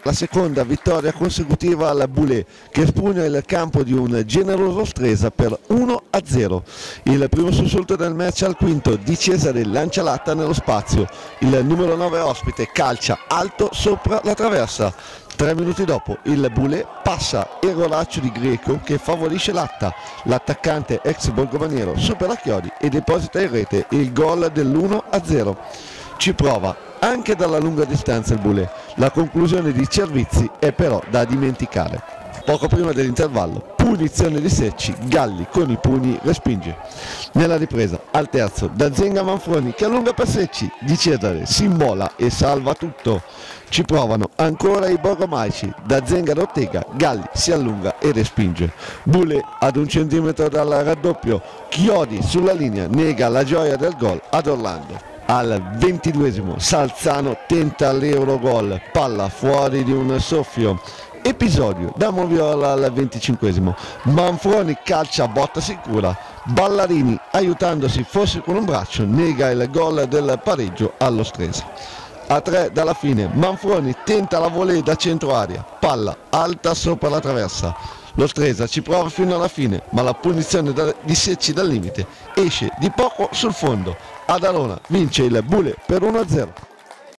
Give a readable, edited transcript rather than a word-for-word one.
la seconda vittoria consecutiva al Boulé, che espugna il campo di un generoso Stresa per 1-0. Il primo sussulto del match al quinto di Cesare lancia latta nello spazio. Il numero 9 ospite calcia alto sopra la traversa. 3 minuti dopo il Boulé passa il rolaccio di Greco che favorisce Latta. L'attaccante ex borgomaniero supera Chiodi e deposita in rete il gol dell'1-0. Ci prova anche dalla lunga distanza il Boulé. La conclusione di Cervizzi è però da dimenticare. Poco prima dell'intervallo, punizione di Secci, Galli con i pugni respinge. Nella ripresa, al terzo, da Zenga Manfroni che allunga per Secci, Di Cesare si immola e salva tutto. Ci provano ancora i borgomaici, da Zenga ad Ortega, Galli si allunga e respinge. Boulé ad 1 centimetro dal raddoppio, Chiodi sulla linea nega la gioia del gol ad Orlando. Al 22esimo Salzano tenta l'Eurogol, palla fuori di un soffio. Episodio da Moviola al 25esimo, Manfroni calcia a botta sicura, Ballarini aiutandosi forse con un braccio nega il gol del pareggio allo Stresa. A 3 dalla fine Manfroni tenta la volée da centro aria, palla alta sopra la traversa. Lo Stresa ci prova fino alla fine, ma la punizione di Secci dal limite esce di poco sul fondo. Ad Arona vince il Boulé per 1-0.